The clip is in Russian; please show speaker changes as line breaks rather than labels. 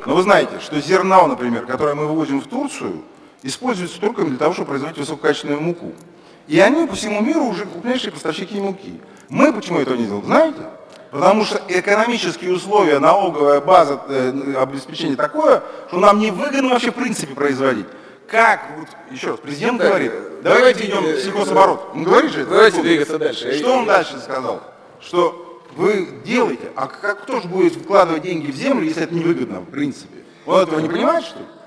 Но вы знаете, что зерно, например, которое мы вывозим в Турцию, используется только для того, чтобы производить высококачественную муку. И они по всему миру уже крупнейшие поставщики муки. Мы почему этого не делаем, знаете? Потому что экономические условия, налоговая база, обеспечение такое, что нам невыгодно вообще в принципе производить. Как, вот, еще раз, президент говорит, давайте идем в сельхозоборот. Он говорит же,
давайте двигаться дальше.
Что он дальше сказал? Что вы делаете, а кто же будет вкладывать деньги в землю, если это невыгодно в принципе? Он этого не понимает, что ли?